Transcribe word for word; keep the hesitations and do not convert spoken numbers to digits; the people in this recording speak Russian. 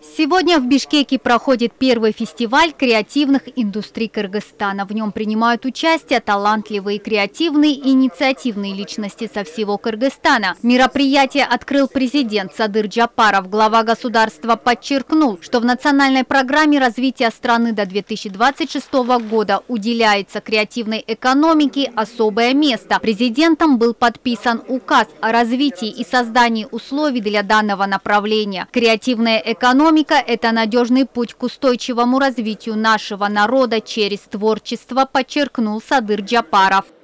Сегодня в Бишкеке проходит первый фестиваль креативных индустрий Кыргызстана. В нем принимают участие талантливые, креативные и инициативные личности со всего Кыргызстана. Мероприятие открыл президент Садыр Джапаров. Глава государства подчеркнул, что в национальной программе развития страны до две тысячи двадцать шестого года уделяется креативной экономике особое место. Президентом был подписан указ о развитии и создании условий для данного направления. Креативная экономика – это надежный путь к устойчивому развитию нашего народа через творчество, подчеркнул Садыр Джапаров.